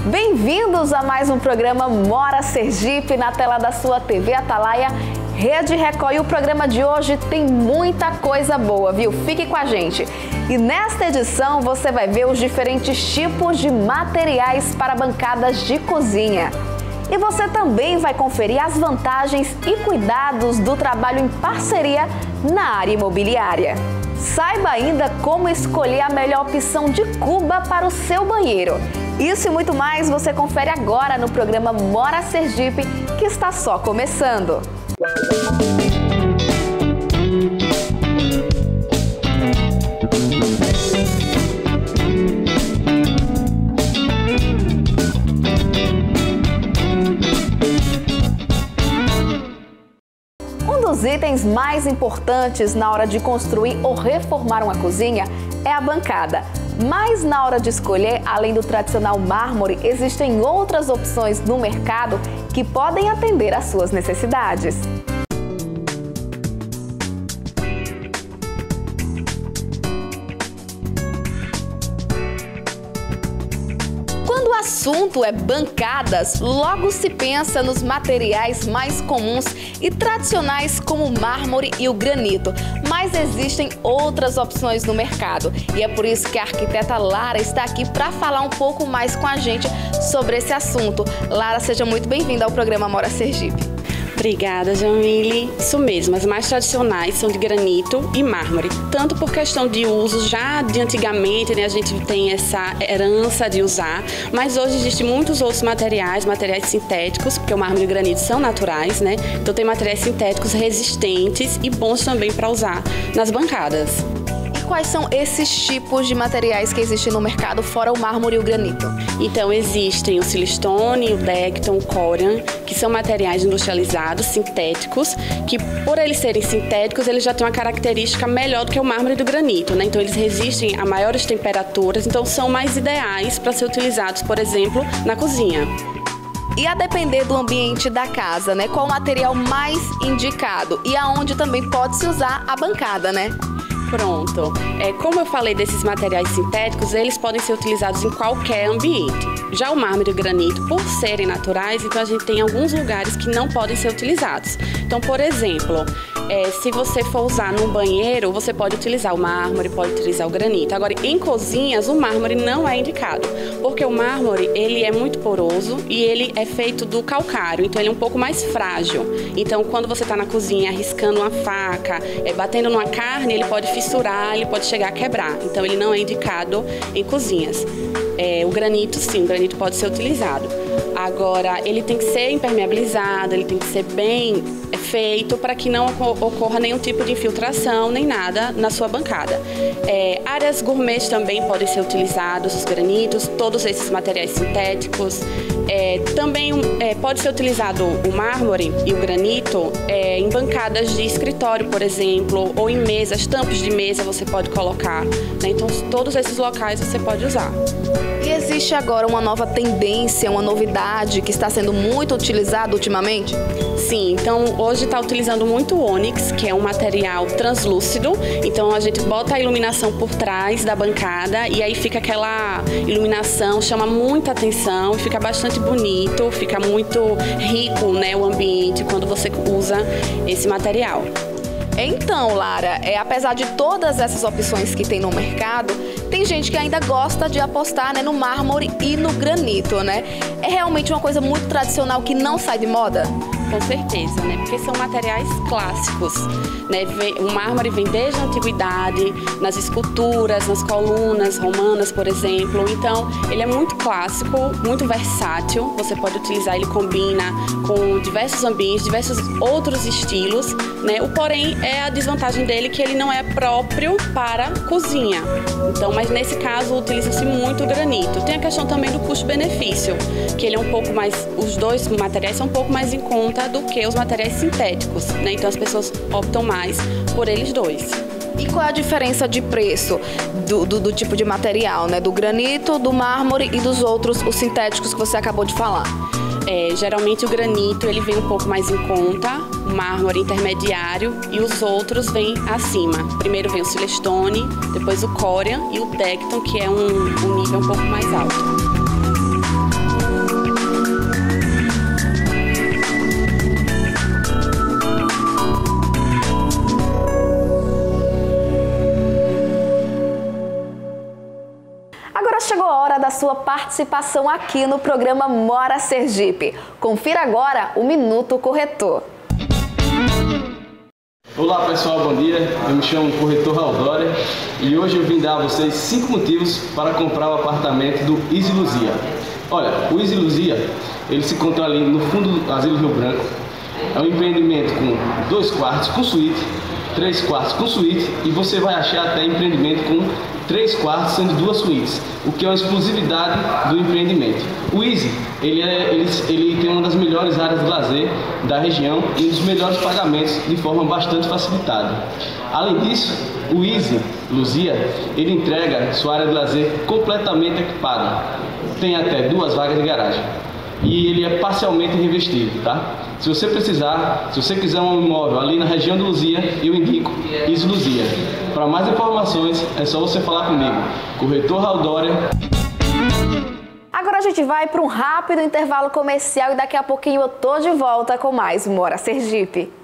Bem-vindos a mais um programa Mora Sergipe na tela da sua TV Atalaia Rede Record. E o programa de hoje tem muita coisa boa, viu? Fique com a gente. E nesta edição você vai ver os diferentes tipos de materiais para bancadas de cozinha. E você também vai conferir as vantagens e cuidados do trabalho em parceria na área imobiliária. Saiba ainda como escolher a melhor opção de cuba para o seu banheiro. Isso e muito mais você confere agora no programa Mora Sergipe, que está só começando. Um dos itens mais importantes na hora de construir ou reformar uma cozinha é a bancada. Mas na hora de escolher, além do tradicional mármore, existem outras opções no mercado que podem atender às suas necessidades. Quando o assunto é bancadas, logo se pensa nos materiais mais comuns e tradicionais como o mármore e o granito. Mas existem outras opções no mercado e é por isso que a arquiteta Lara está aqui para falar um pouco mais com a gente sobre esse assunto. Lara, seja muito bem-vinda ao programa Mora Sergipe. Obrigada, Jamile. Isso mesmo, as mais tradicionais são de granito e mármore. Tanto por questão de uso, já de antigamente, né, a gente tem essa herança de usar, mas hoje existem muitos outros materiais sintéticos, porque o mármore e o granito são naturais, né? Então tem materiais sintéticos resistentes e bons também para usar nas bancadas. Quais são esses tipos de materiais que existem no mercado, fora o mármore e o granito? Então, existem o silestone, o Decton, o Corian, que são materiais industrializados, sintéticos, que por eles serem sintéticos, eles já têm uma característica melhor do que o mármore e o granito, né? Então, eles resistem a maiores temperaturas, então são mais ideais para ser utilizados, por exemplo, na cozinha. E a depender do ambiente da casa, né? Qual o material mais indicado e aonde também pode-se usar a bancada, né? Pronto. Como eu falei desses materiais sintéticos, eles podem ser utilizados em qualquer ambiente. Já o mármore e o granito, por serem naturais, então a gente tem alguns lugares que não podem ser utilizados. Então, por exemplo, se você for usar num banheiro, você pode utilizar o mármore, pode utilizar o granito. Agora, em cozinhas, o mármore não é indicado, porque o mármore, ele é muito poroso e ele é feito do calcário, então ele é um pouco mais frágil. Então, quando você está na cozinha arriscando uma faca, batendo numa carne, ele pode fissurar, ele pode chegar a quebrar. Então, ele não é indicado em cozinhas. O granito, sim, o granito pode ser utilizado. Agora, ele tem que ser impermeabilizado, ele tem que ser bem feito para que não ocorra nenhum tipo de infiltração, nem nada na sua bancada. Áreas gourmet também podem ser utilizados, os granitos, todos esses materiais sintéticos. Também pode ser utilizado o mármore e o granito em bancadas de escritório, por exemplo, ou em mesas, tampos de mesa você pode colocar, né? Então, todos esses locais você pode usar. E existe agora uma nova tendência, uma novidade que está sendo muito utilizada ultimamente? Sim, então hoje está utilizando muito o ônix, que é um material translúcido. Então a gente bota a iluminação por trás da bancada e aí fica aquela iluminação, chama muita atenção e fica bastante bonito, fica muito rico, né, o ambiente quando você usa esse material. Então, Lara, apesar de todas essas opções que tem no mercado, tem gente que ainda gosta de apostar, né, no mármore e no granito, né? É realmente uma coisa muito tradicional que não sai de moda? Com certeza, né? Porque são materiais clássicos, né? O mármore vem desde a antiguidade, nas esculturas, nas colunas romanas, por exemplo. Então, ele é muito clássico, muito versátil. Você pode utilizar, ele combina com diversos ambientes, diversos outros estilos, né? O porém é a desvantagem dele que ele não é próprio para cozinha. Então, mas nesse caso utiliza-se muito o granito. Tem a questão também do custo-benefício, que ele é um pouco mais, os dois materiais são um pouco mais em conta do que os materiais sintéticos, né? Então as pessoas optam mais por eles dois. E qual é a diferença de preço do tipo de material, né? Do granito, do mármore e dos outros, os sintéticos que você acabou de falar? Geralmente o granito ele vem um pouco mais em conta, o mármore intermediário e os outros vêm acima. Primeiro vem o silestone, depois o Corian e o Decton, que é um nível um pouco mais alto. participação aqui no programa Mora Sergipe. Confira agora o Minuto Corretor. Olá pessoal, bom dia. Eu me chamo Corretor Raul Dória e hoje eu vim dar a vocês 5 motivos para comprar o apartamento do Easy Luzia. Olha, o Easy Luzia, ele se encontra ali no fundo do Asilo Rio Branco. É um empreendimento com 2 quartos com suíte, 3 quartos com suíte e você vai achar até empreendimento com 3 quartos sendo 2 suítes, o que é uma exclusividade do empreendimento. O Easy, ele tem uma das melhores áreas de lazer da região e um dos melhores pagamentos de forma bastante facilitada. Além disso, o Easy Luzia, ele entrega sua área de lazer completamente equipada. Tem até 2 vagas de garagem e ele é parcialmente revestido, tá? Se você precisar, se você quiser um imóvel ali na região de Luzia, eu indico Easy Luzia. Para mais informações, é só você falar comigo, Corretor Raul Dória. Agora a gente vai para um rápido intervalo comercial e daqui a pouquinho eu tô de volta com mais Mora Sergipe.